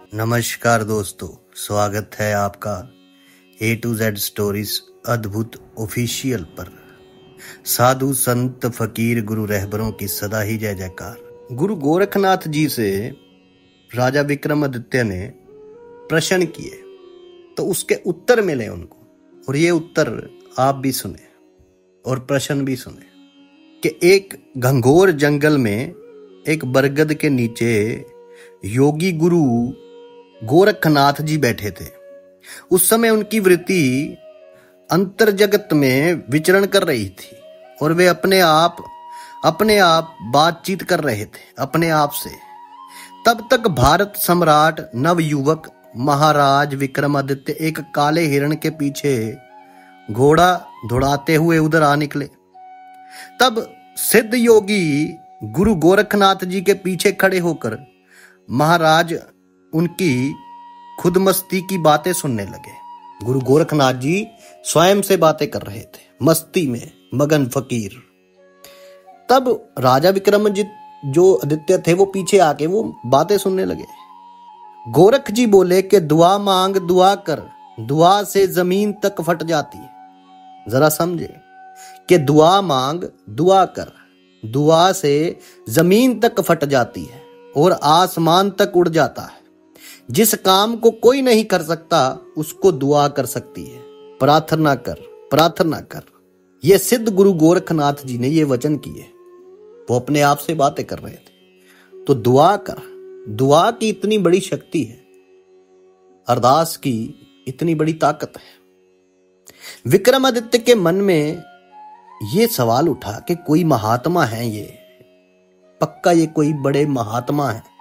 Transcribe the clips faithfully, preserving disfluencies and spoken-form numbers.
नमस्कार दोस्तों, स्वागत है आपका A to Z stories Adbhut official पर। साधु संत फकीर गुरु रहबरों की सदा ही जय जयकार। गुरु गोरखनाथ जी से राजा विक्रमादित्य ने प्रश्न किए तो उसके उत्तर मिले उनको, और ये उत्तर आप भी सुने और प्रश्न भी सुने कि एक घंघोर जंगल में एक बरगद के नीचे योगी गुरु गोरखनाथ जी बैठे थे। उस समय उनकी वृत्ति अंतर जगत में विचरण कर रही थी और वे अपने आप अपने आप बातचीत कर रहे थे अपने आप से। तब तक भारत सम्राट नवयुवक महाराज विक्रमादित्य एक काले हिरण के पीछे घोड़ा दौड़ाते हुए उधर आ निकले। तब सिद्ध योगी गुरु गोरखनाथ जी के पीछे खड़े होकर महाराज उनकी खुदमस्ती की बातें सुनने लगे। गुरु गोरखनाथ जी स्वयं से बातें कर रहे थे, मस्ती में मगन फकीर। तब राजा विक्रमादित्य जो आदित्य थे वो पीछे आके वो बातें सुनने लगे। गोरख जी बोले कि दुआ मांग दुआ कर, दुआ से जमीन तक फट जाती है। जरा समझे कि दुआ मांग दुआ कर, दुआ से जमीन तक फट जाती है और आसमान तक उड़ जाता है। जिस काम को कोई नहीं कर सकता उसको दुआ कर सकती है। प्रार्थना कर, प्रार्थना कर। ये सिद्ध गुरु गोरखनाथ जी ने ये वचन किए। वो अपने आप से बातें कर रहे थे। तो दुआ कर, दुआ की इतनी बड़ी शक्ति है, अरदास की इतनी बड़ी ताकत है। विक्रमादित्य के मन में ये सवाल उठा कि कोई महात्मा है, ये पक्का ये कोई बड़े महात्मा है।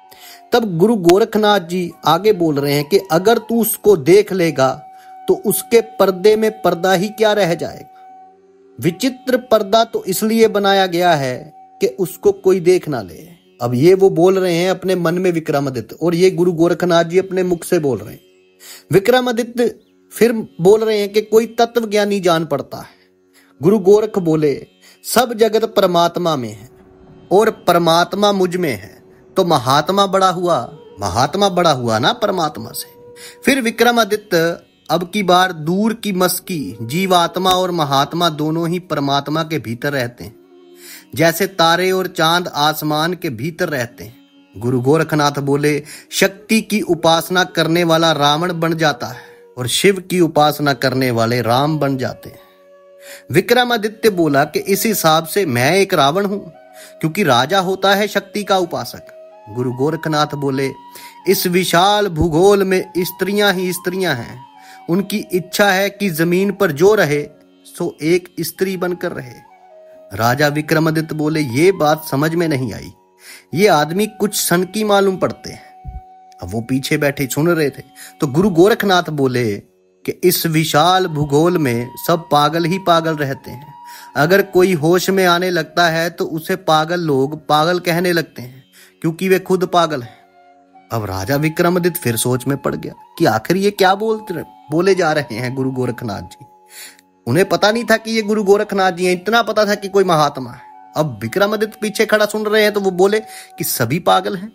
तब गुरु गोरखनाथ जी आगे बोल रहे हैं कि अगर तू उसको देख लेगा तो उसके पर्दे में पर्दा ही क्या रह जाएगा। विचित्र पर्दा तो इसलिए बनाया गया है कि उसको कोई देख ना ले। अब ये वो बोल रहे हैं अपने मन में विक्रमादित्य, और ये गुरु गोरखनाथ जी अपने मुख से बोल रहे हैं। विक्रमादित्य फिर बोल रहे हैं कि कोई तत्व ज्ञानी जान पड़ता है। गुरु गोरख बोले सब जगत परमात्मा में है और परमात्मा मुझ में है, तो महात्मा बड़ा हुआ, महात्मा बड़ा हुआ ना परमात्मा से। फिर विक्रमादित्य अब की बार दूर की मस्की, जीवात्मा और महात्मा दोनों ही परमात्मा के भीतर रहते हैं, जैसे तारे और चांद आसमान के भीतर रहते हैं। गुरु गोरखनाथ बोले शक्ति की उपासना करने वाला रावण बन जाता है और शिव की उपासना करने वाले राम बन जाते हैं। विक्रमादित्य बोला कि इस हिसाब से मैं एक रावण हूं, क्योंकि राजा होता है शक्ति का उपासक। गुरु गोरखनाथ बोले इस विशाल भूगोल में स्त्रियां ही स्त्रियां हैं। उनकी इच्छा है कि जमीन पर जो रहे सो एक स्त्री बनकर रहे। राजा विक्रमादित्य बोले ये बात समझ में नहीं आई, ये आदमी कुछ सनकी मालूम पड़ते हैं। अब वो पीछे बैठे सुन रहे थे। तो गुरु गोरखनाथ बोले कि इस विशाल भूगोल में सब पागल ही पागल रहते हैं। अगर कोई होश में आने लगता है तो उसे पागल लोग पागल कहने लगते हैं, क्योंकि वे खुद पागल हैं। अब राजा विक्रमादित्य फिर सोच में पड़ गया कि आखिर ये क्या बोलते बोले जा रहे हैं गुरु गोरखनाथ जी। उन्हें पता नहीं था कि ये गुरु गोरखनाथ जी हैं, इतना पता था कि कोई महात्मा है। अब विक्रमादित्य पीछे खड़ा सुन रहे हैं तो वो बोले कि सभी पागल हैं।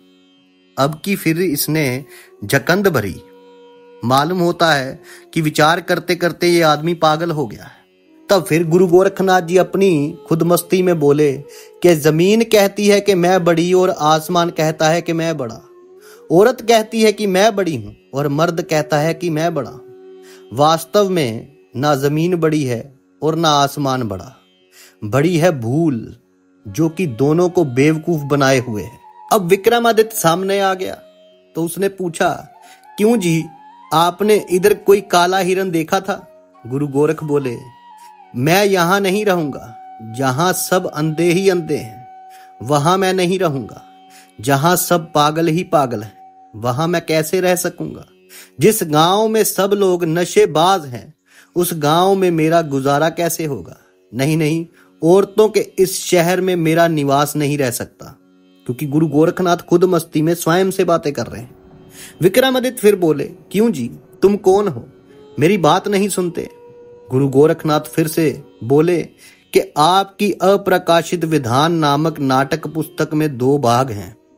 अब की फिर इसने जकंद भरी। मालूम होता है कि विचार करते करते ये आदमी पागल हो गया है। तब फिर गुरु गोरखनाथ जी अपनी खुदमस्ती में बोले कि जमीन कहती है कि मैं बड़ी और आसमान कहता है कि मैं बड़ा। औरत कहती है कि मैं बड़ी हूं और मर्द कहता है कि मैं बड़ा हूं। वास्तव में ना जमीन बड़ी है और ना आसमान बड़ा। बड़ी है भूल, जो कि दोनों को बेवकूफ बनाए हुए है। अब विक्रमादित्य सामने आ गया तो उसने पूछा क्यों जी, आपने इधर कोई काला हिरन देखा था? गुरु गोरख बोले मैं यहां नहीं रहूंगा। जहां सब अंधे ही अंधे हैं वहां मैं नहीं रहूंगा। जहां सब पागल ही पागल हैं वहां मैं कैसे रह सकूंगा। जिस गांव में सब लोग नशेबाज हैं उस गांव में मेरा गुजारा कैसे होगा। नहीं नहीं, औरतों के इस शहर में मेरा निवास नहीं रह सकता। क्योंकि गुरु गोरखनाथ खुद मस्ती में स्वयं से बातें कर रहे हैं। विक्रमादित्य फिर बोले क्यों जी, तुम कौन हो, मेरी बात नहीं सुनते? गुरु गोरखनाथ फिर से बोले कि आपकी अप्रकाशित विधान नामक नाटक पुस्तक में दो भाग हैं।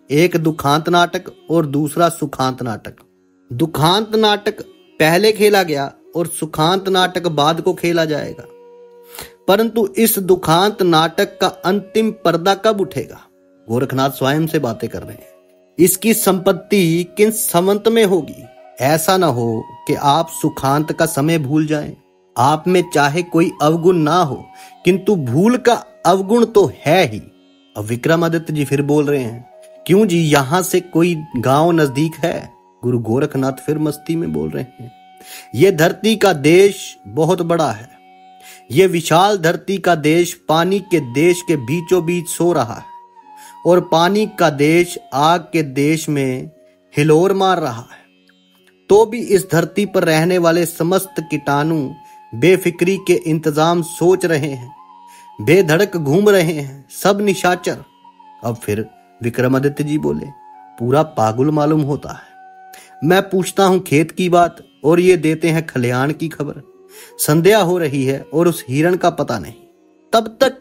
एक दुखांत नाटक और दूसरा सुखांत नाटक। दुखांत नाटक पहले खेला गया और सुखांत नाटक बाद को खेला जाएगा, परंतु इस दुखांत नाटक का अंतिम पर्दा कब उठेगा? गोरखनाथ स्वयं से बातें कर रहे हैं। इसकी संपत्ति किन संवत में होगी? ऐसा ना हो कि आप सुखांत का समय भूल जाएं। आप में चाहे कोई अवगुण ना हो, किंतु भूल का अवगुण तो है ही। अब विक्रमादित्य जी फिर बोल रहे हैं, क्यों जी, यहां से कोई गांव नजदीक है? गुरु गोरखनाथ फिर मस्ती में बोल रहे हैं, ये धरती का देश बहुत बड़ा है। ये विशाल धरती का देश पानी के देश के बीचों बीच सो रहा है और पानी का देश आग के देश में हिलोर मार रहा है। तो भी इस धरती पर रहने वाले समस्त कीटाणु बेफिक्री के इंतजाम सोच रहे हैं, बेधड़क घूम रहे हैं, सब निशाचर। अब फिर विक्रमादित्य जी बोले, पूरा पागल मालूम होता है। मैं पूछता हूं खेत की बात और ये देते हैं खलिहान की खबर। संध्या हो रही है और उस हिरण का पता नहीं। तब तक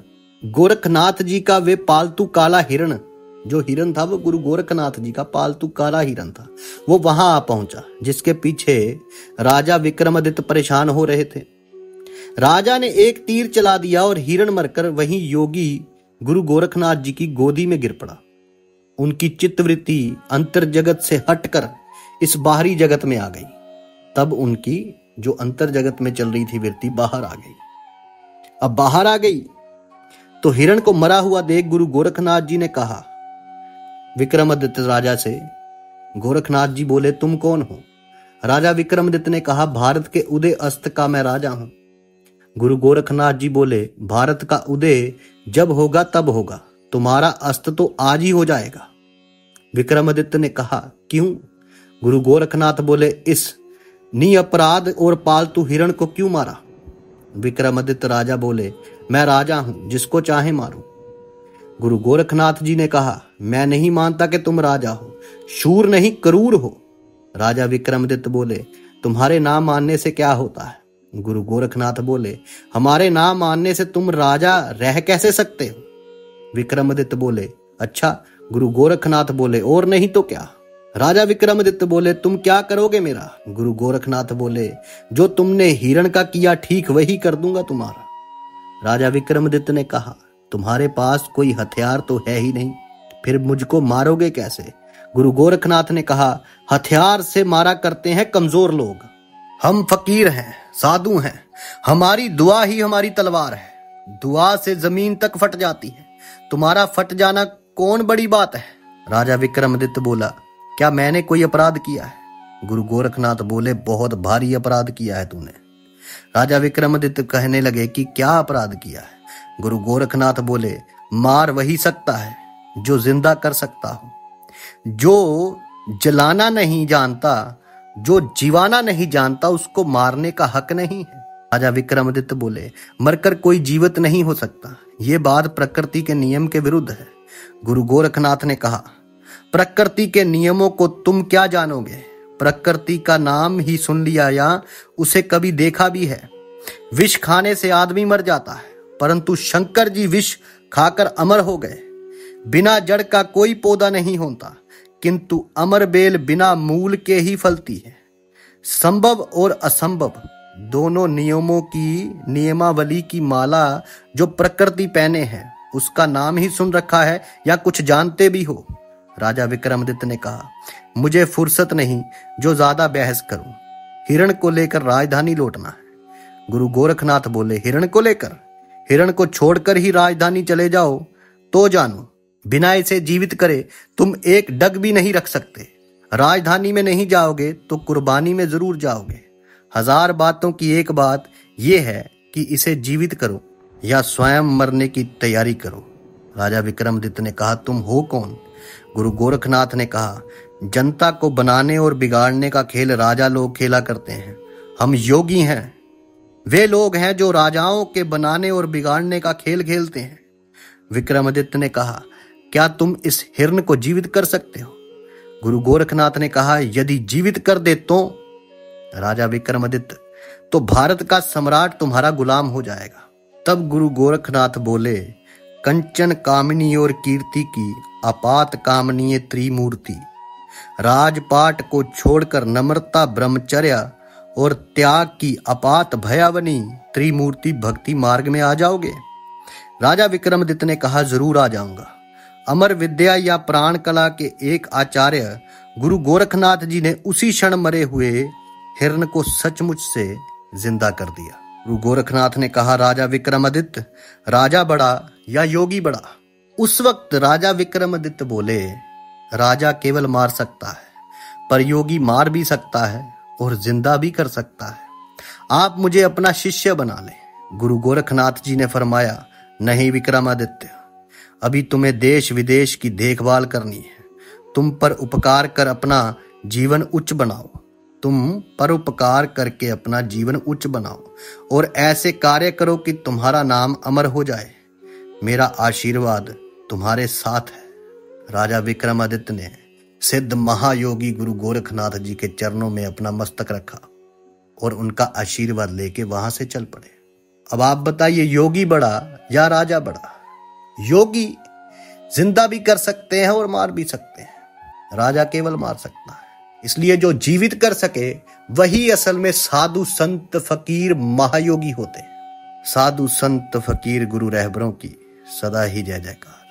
गोरखनाथ जी का वे पालतू काला हिरण, जो हिरण था वो गुरु गोरखनाथ जी का पालतू काला हिरण था, वो वहां आ पहुंचा, जिसके पीछे राजा विक्रमादित्य परेशान हो रहे थे। राजा ने एक तीर चला दिया और हिरण मरकर वहीं योगी गुरु गोरखनाथ जी की गोदी में गिर पड़ा। उनकी चित्तवृत्ति अंतर जगत से हटकर इस बाहरी जगत में आ गई। तब उनकी जो अंतर जगत में चल रही थी वृत्ति बाहर आ गई। अब बाहर आ गई तो हिरण को मरा हुआ देख गुरु गोरखनाथ जी ने कहा विक्रमादित्य राजा से, गोरखनाथ जी बोले, तुम कौन हो? राजा विक्रमादित्य ने कहा, भारत के उदय अस्त का मैं राजा हूं। गुरु गोरखनाथ जी बोले, भारत का उदय जब होगा तब होगा, तुम्हारा अस्त तो आज ही हो जाएगा। विक्रमादित्य ने कहा, क्यों? गुरु गोरखनाथ बोले, इस निअपराध और पालतू हिरण को क्यों मारा? विक्रमादित्य राजा बोले, मैं राजा हूं, जिसको चाहे मारूं। गुरु गोरखनाथ जी ने कहा, मैं नहीं मानता कि तुम राजा हो, शूर नहीं क्रूर हो। राजा विक्रमादित्य बोले, तुम्हारे नाम मानने से क्या होता है? गुरु गोरखनाथ बोले, हमारे नाम मानने से तुम राजा रह कैसे सकते हो? विक्रमादित्य बोले, अच्छा। गुरु गोरखनाथ बोले, और नहीं तो क्या? राजा विक्रमादित्य बोले, तुम क्या करोगे मेरा? गुरु गोरखनाथ बोले, जो तुमने हिरण का किया ठीक वही कर दूंगा तुम्हारा। राजा विक्रमादित्य ने कहा, तुम्हारे पास कोई हथियार तो है ही नहीं, फिर मुझको मारोगे कैसे? गुरु गोरखनाथ ने कहा, हथियार से मारा करते हैं कमजोर लोग। हम फकीर हैं, साधु हैं, हमारी दुआ ही हमारी तलवार है। दुआ से जमीन तक फट जाती है, तुम्हारा फट जाना कौन बड़ी बात है? राजा विक्रमादित्य बोला, क्या मैंने कोई अपराध किया है? गुरु गोरखनाथ बोले, बहुत भारी अपराध किया है तूने। राजा विक्रमादित्य कहने लगे कि क्या अपराध किया है? गुरु गोरखनाथ बोले, मार वही सकता है जो जिंदा कर सकता हो। जो जलाना नहीं जानता, जो जीवाना नहीं जानता, उसको मारने का हक नहीं है। राजा विक्रमादित्य बोले, मरकर कोई जीवित नहीं हो सकता, ये बात प्रकृति के नियम के विरुद्ध है। गुरु गोरखनाथ ने कहा, प्रकृति के नियमों को तुम क्या जानोगे? प्रकृति का नाम ही सुन लिया या उसे कभी देखा भी है? विष खाने से आदमी मर जाता है, परंतु शंकर जी विष खाकर अमर हो गए। बिना जड़ का कोई पौधा नहीं होता, किंतु अमर बेल बिना मूल के ही फलती है। संभव और असंभव दोनों नियमों की नियमावली की माला जो प्रकृति पहने हैं, उसका नाम ही सुन रखा है या कुछ जानते भी हो? राजा विक्रमादित्य ने कहा, मुझे फुर्सत नहीं जो ज्यादा बहस करूं। हिरण को लेकर राजधानी लौटना है। गुरु गोरखनाथ बोले, हिरण को लेकर? हिरण को छोड़कर ही राजधानी चले जाओ तो जानो, बिना इसे जीवित करे तुम एक डग भी नहीं रख सकते। राजधानी में नहीं जाओगे तो कुर्बानी में जरूर जाओगे। हजार बातों की एक बात यह है कि इसे जीवित करो या स्वयं मरने की तैयारी करो। राजा विक्रमादित्य ने कहा, तुम हो कौन? गुरु गोरखनाथ ने कहा, जनता को बनाने और बिगाड़ने का खेल राजा लोग खेला करते हैं। हम योगी हैं, वे लोग हैं जो राजाओं के बनाने और बिगाड़ने का खेल खेलते हैं। विक्रमादित्य ने कहा, क्या तुम इस हिरण को जीवित कर सकते हो? गुरु गोरखनाथ ने कहा, यदि जीवित कर दे तो? राजा विक्रमादित्य, तो भारत का सम्राट तुम्हारा गुलाम हो जाएगा। तब गुरु गोरखनाथ बोले, कंचन कामिनी और कीर्ति की अपात कामनीय त्रिमूर्ति, राजपाट को छोड़कर नम्रता, ब्रह्मचर्य और त्याग की अपात भयावनी त्रिमूर्ति भक्ति मार्ग में आ जाओगे? राजा विक्रमादित्य ने कहा, जरूर आ जाऊंगा। अमर विद्या या प्राण कला के एक आचार्य गुरु गोरखनाथ जी ने उसी क्षण मरे हुए हिरण को सचमुच से जिंदा कर दिया। गुरु गोरखनाथ ने कहा, राजा विक्रमादित्य, राजा बड़ा या योगी बड़ा? उस वक्त राजा विक्रमादित्य बोले, राजा केवल मार सकता है, पर योगी मार भी सकता है और जिंदा भी कर सकता है। आप मुझे अपना शिष्य बना लें। गुरु गोरखनाथ जी ने फरमाया, नहीं विक्रमादित्य, अभी तुम्हें देश विदेश की देखभाल करनी है। तुम पर उपकार कर अपना जीवन उच्च बनाओ। तुम परोपकार करके अपना जीवन उच्च बनाओ और ऐसे कार्य करो कि तुम्हारा नाम अमर हो जाए। मेरा आशीर्वाद तुम्हारे साथ है। राजा विक्रमादित्य ने सिद्ध महायोगी गुरु गोरखनाथ जी के चरणों में अपना मस्तक रखा और उनका आशीर्वाद लेके वहां से चल पड़े। अब आप बताइए, योगी बड़ा या राजा बड़ा? योगी जिंदा भी कर सकते हैं और मार भी सकते हैं, राजा केवल मार सकता है। इसलिए जो जीवित कर सके वही असल में साधु संत फकीर महायोगी होते हैं। साधु संत फकीर गुरु रहबरों की सदा ही जय जयकार।